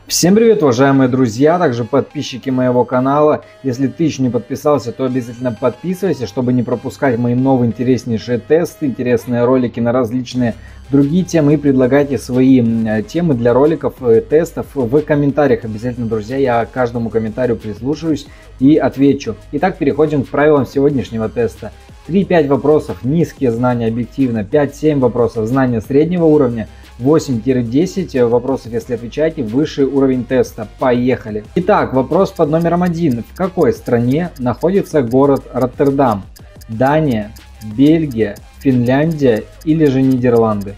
Всем привет, уважаемые друзья, также подписчики моего канала. Если ты еще не подписался, то обязательно подписывайся, чтобы не пропускать мои новые интереснейшие тесты, интересные ролики на различные другие темы. И предлагайте свои темы для роликов, тестов в комментариях. Обязательно, друзья, я к каждому комментарию прислушаюсь и отвечу. Итак, переходим к правилам сегодняшнего теста. 3-5 вопросов, низкие знания объективно, 5-7 вопросов, знания среднего уровня, 8-10 вопросов, если отвечаете, высший уровень теста. Поехали! Итак, вопрос под номером 1. В какой стране находится город Роттердам? Дания, Бельгия, Финляндия или же Нидерланды?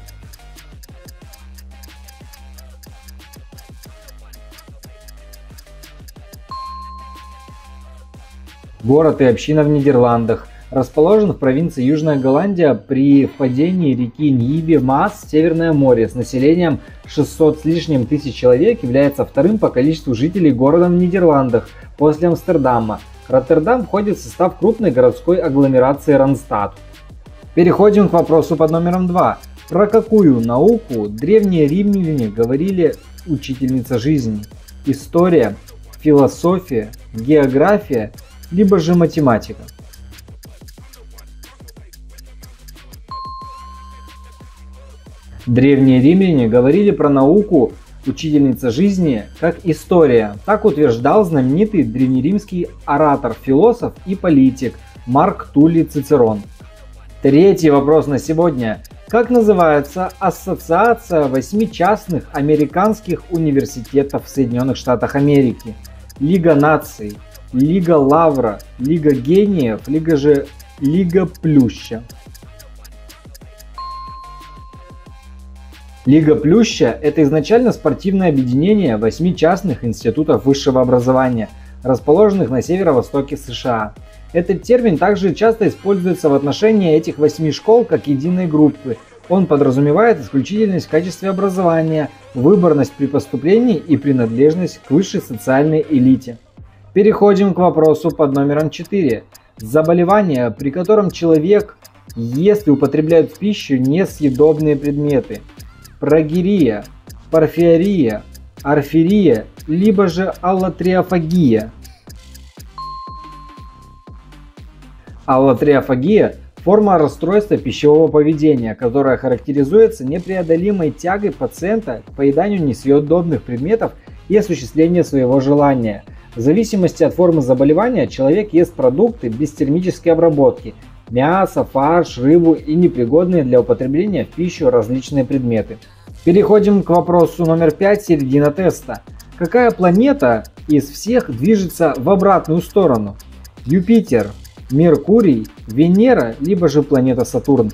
Город и община в Нидерландах. Расположен в провинции Южная Голландия при впадении реки Ньибе в Маас, Северное море, с населением 600 с лишним тысяч человек, является вторым по количеству жителей городом в Нидерландах после Амстердама. Роттердам входит в состав крупной городской агломерации Ронстадт. Переходим к вопросу под номером 2. Про какую науку древние римляне говорили учительница жизни? История, философия, география, либо же математика? Древние римляне говорили про науку учительница жизни как история. Так утверждал знаменитый древнеримский оратор, философ и политик Марк Туллий Цицерон. Третий вопрос на сегодня. Как называется Ассоциация 8 частных американских университетов в Соединенных Штатах Америки? Лига наций, Лига Лавра, Лига гениев, либо же Лига Плюща? Лига Плюща – это изначально спортивное объединение 8 частных институтов высшего образования, расположенных на северо-востоке США. Этот термин также часто используется в отношении этих 8 школ как единой группы. Он подразумевает исключительность в качестве образования, выборность при поступлении и принадлежность к высшей социальной элите. Переходим к вопросу под номером 4. Заболевание, при котором человек ест и употребляет в пищу несъедобные предметы. Прогерия, порфирия, орфирия, либо же аллотриофагия. Аллотриофагия – форма расстройства пищевого поведения, которая характеризуется непреодолимой тягой пациента к поеданию несъедобных предметов и осуществлению своего желания. В зависимости от формы заболевания человек ест продукты без термической обработки, мясо, фарш, рыбу и непригодные для употребления в пищу различные предметы. Переходим к вопросу номер 5, середина теста. Какая планета из всех движется в обратную сторону? Юпитер, Меркурий, Венера, либо же планета Сатурн?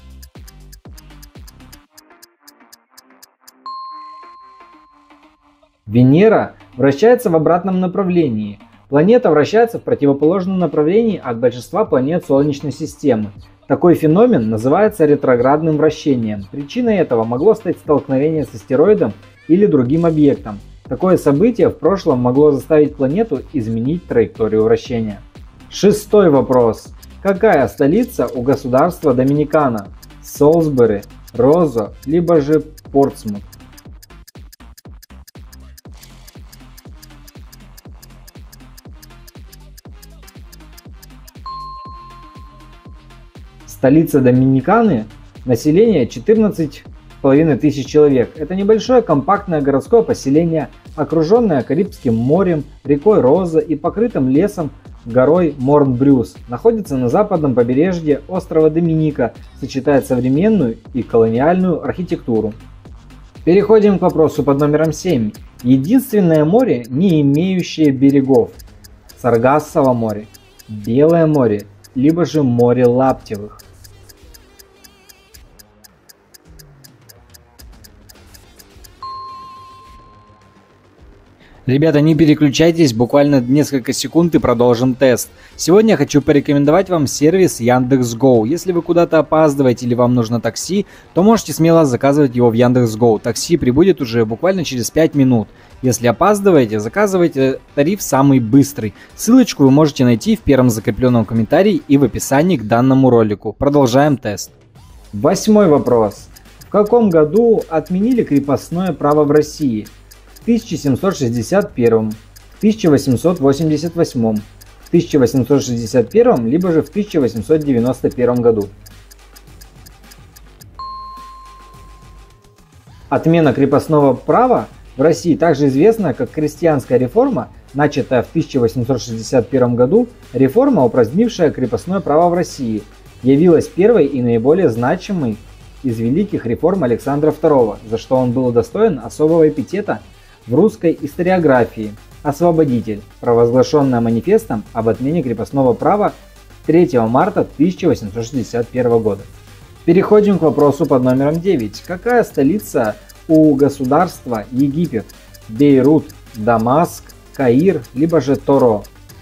Венера вращается в обратном направлении. Планета вращается в противоположном направлении от большинства планет Солнечной системы. Такой феномен называется ретроградным вращением. Причиной этого могло стать столкновение с астероидом или другим объектом. Такое событие в прошлом могло заставить планету изменить траекторию вращения. Шестой вопрос. Какая столица у государства Доминикана? Солсбери, Розо, либо же Портсмут? Столица Доминиканы, население 14,5 тысяч человек. Это небольшое компактное городское поселение, окруженное Карибским морем, рекой Роза и покрытым лесом горой Морн-Брюс. Находится на западном побережье острова Доминика, сочетает современную и колониальную архитектуру. Переходим к вопросу под номером 7. Единственное море, не имеющее берегов. Саргассово море, Белое море, либо же море Лаптевых? Ребята, не переключайтесь, буквально несколько секунд и продолжим тест. Сегодня я хочу порекомендовать вам сервис Яндекс.Гоу. Если вы куда-то опаздываете или вам нужно такси, то можете смело заказывать его в Яндекс.Гоу. Такси прибудет уже буквально через 5 минут. Если опаздываете, заказывайте тариф самый быстрый. Ссылочку вы можете найти в первом закрепленном комментарии и в описании к данному ролику. Продолжаем тест. 8 вопрос. В каком году отменили крепостное право в России? 1761, в 1888, в 1861, либо же в 1891 году. Отмена крепостного права в России также известна как крестьянская реформа, начатая в 1861 году. Реформа, упразднившая крепостное право в России, явилась первой и наиболее значимой из великих реформ Александра II, за что он был удостоен особого эпитета в русской историографии – «Освободитель», провозглашенная манифестом об отмене крепостного права 3 марта 1861 года. Переходим к вопросу под номером 9. Какая столица у государства Египет? Бейрут, Дамаск, Каир, либо же Торо?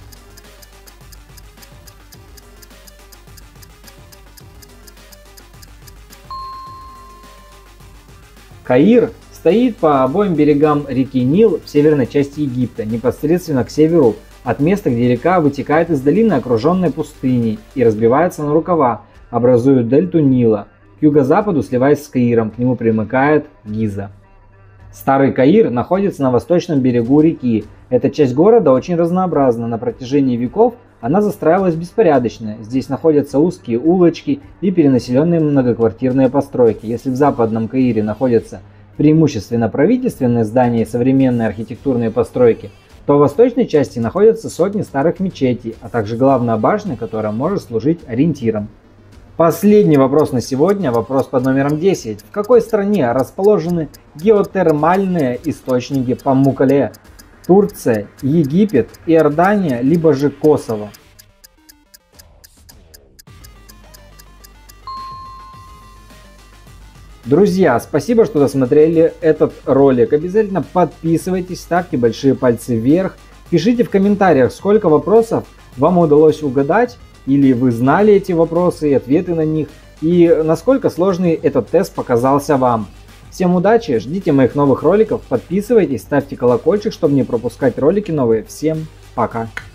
Каир стоит по обоим берегам реки Нил в северной части Египта, непосредственно к северу от места, где река вытекает из долины, окруженной пустыней, и разбивается на рукава, образуют дельту Нила. К юго-западу, сливаясь с Каиром, к нему примыкает Гиза. Старый Каир находится на восточном берегу реки. Эта часть города очень разнообразна. На протяжении веков она застраивалась беспорядочно. Здесь находятся узкие улочки и перенаселенные многоквартирные постройки. Если в западном Каире находятся преимущественно правительственные здания и современные архитектурные постройки, то в восточной части находятся сотни старых мечетей, а также главная башня, которая может служить ориентиром. Последний вопрос на сегодня, вопрос под номером 10. В какой стране расположены геотермальные источники Памуккале? Турция, Египет, Иордания, либо же Косово? Друзья, спасибо, что досмотрели этот ролик. Обязательно подписывайтесь, ставьте большие пальцы вверх. Пишите в комментариях, сколько вопросов вам удалось угадать, или вы знали эти вопросы и ответы на них, и насколько сложный этот тест показался вам. Всем удачи, ждите моих новых роликов, подписывайтесь, ставьте колокольчик, чтобы не пропускать ролики новые. Всем пока!